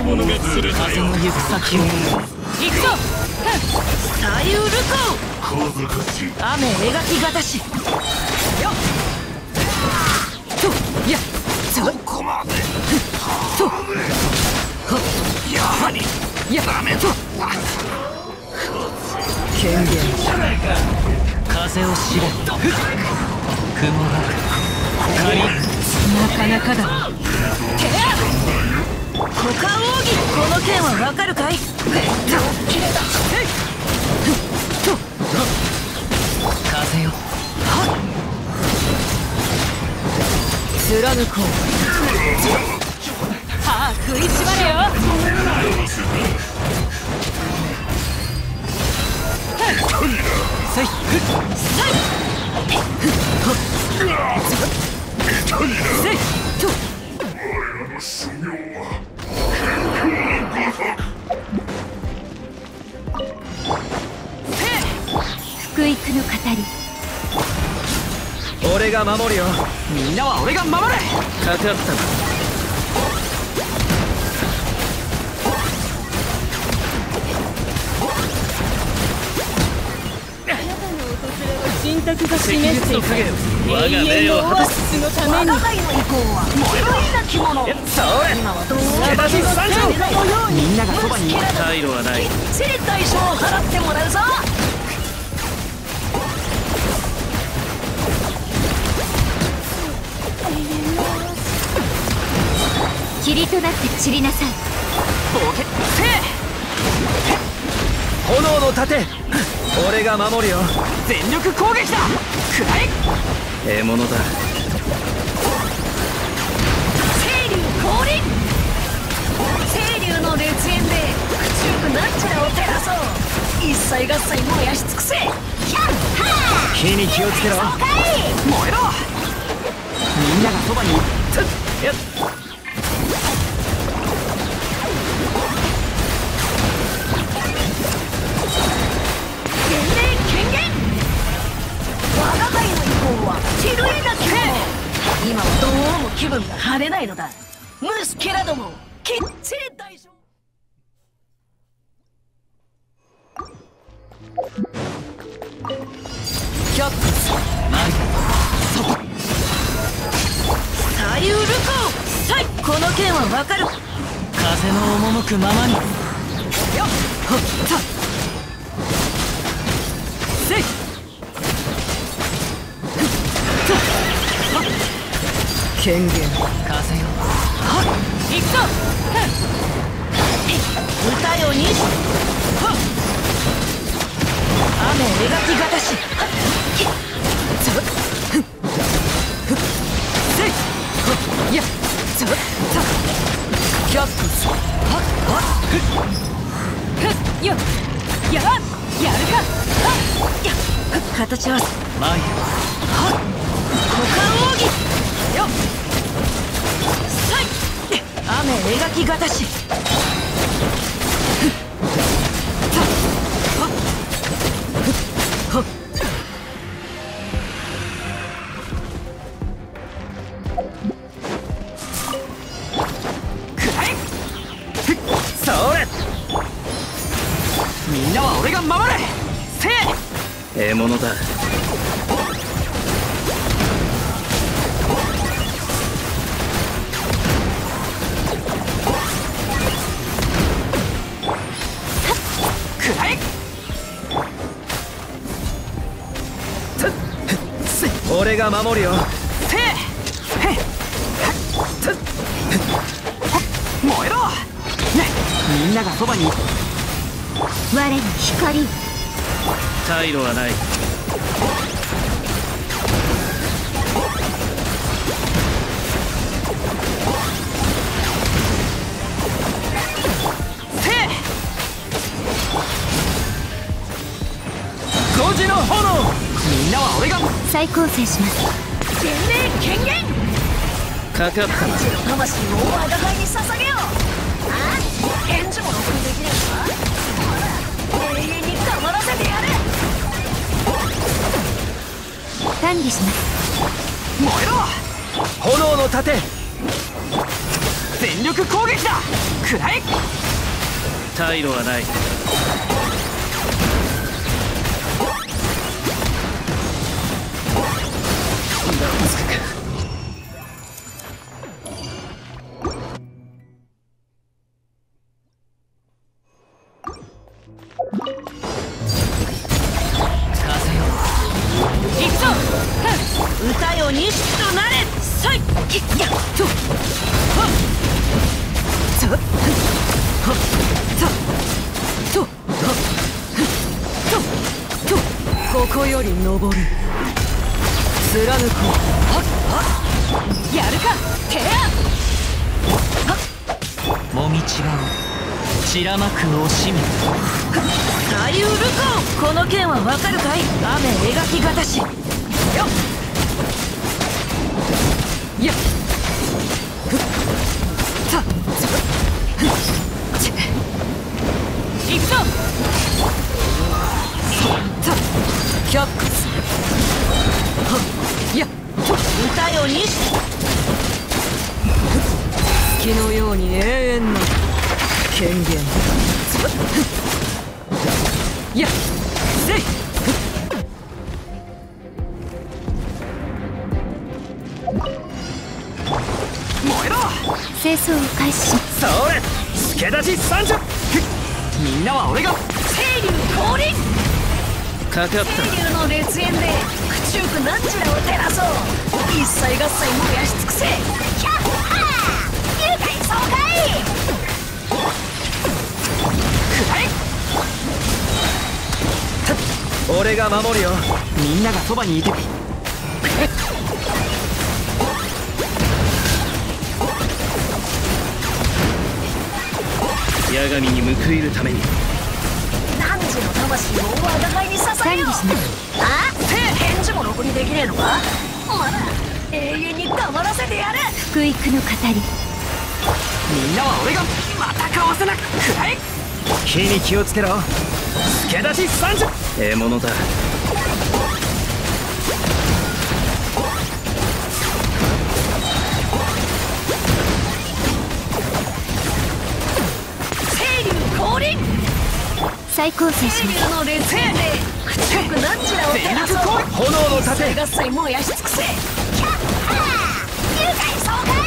者が釣れたよ。 風の行く先を行くぞ。 左右ルコ小賢しい。 雨描きがたしよっとやどこまで。 とやはりやダメだ。 権限風を知れ雲が光なかなかだケア股間奥義この剣はわかるかい。切れた風よ貫こう歯食いしばれよ。 せいせいと福育の語り。 俺が守るよ。みんなは俺が守れ。かかったな。 神託が示していた我が命を果たす。 スのために我が輩の意向は燃えろいな着物。 そう今はどうのようにみんながそばにいる。退路はない。 きっちり代償を払ってもらうぞ。 霧となって散りなさい。 炎の盾俺が守るよ。全力攻撃だ。くらえ。獲物だ。 清流降臨。清流の烈焰で口よくなんちゃらを照らそう。一切合切燃やし尽くせ。キャンハー火に気をつけろ。燃えろ。みんながそばにいる。やっ我が輩の意向は比類なきもの。今はどうも気分が晴れないのだ。ムスケラどもきっちり代償。キャップス左右ルコーサイ。この剣はわかる。 風の赴くままに。 よっほっとせい権限風よ。 行くぞ。歌よに雨描きがたしせいやキャップスよやるか形は前へ。 股間奥義よっさい雨描きがたしそれ。みんなは俺が守れ。せえ。獲物だ。くらえ。俺が守るよ。せえ。燃えろ。みんながそばにいる。 我の光。 退路はない。5時の炎。みんなは俺が再構成します。 伝令権限。 かかったな。 魂を我が輩に捧げよう。ああ返事もろくにできねえのか。永遠に黙らせてやる。 管理します。 燃えろ。炎の盾。 全力攻撃だ。食らえ。 退路はない。なんつくか。 歌よ錦となれ。さいやっとはっさはっさとはっとここより登る。貫こう。はっはっやるかてや。 もみちばを散らまく惜しみ。 大ウルコ、この剣はわかるかい。雨描きがたしよっやっふっさふっちいくぞ。さ却下する。はっやっと歌よに月のように永遠の権限。やっせい燃えろ。 清掃を開始します。 それ助立ち30。みんなは俺が。 清流降臨。 かかった。 清流の烈焰で口よくなんちらを照らそう。一切合切燃やし尽くせ。キャッハー愉快爽快。 くらえ。俺が守るよ。みんながそばにいて。 八神に報いるために。 汝の魂を我が輩に捧げよう。あ返事もろくにできねえのか。まだ永遠に黙らせてやる。 福育の語り。 みんなは俺が。またかわせなくくらえ。火に気をつけろ。助立ち30。 獲物だ。 清流降臨。 再構成し清ます。 流の烈焰で口よくなんちらを照らそう。 炎の盾。 一切合切燃やし尽くせ。キャッハー愉快爽快。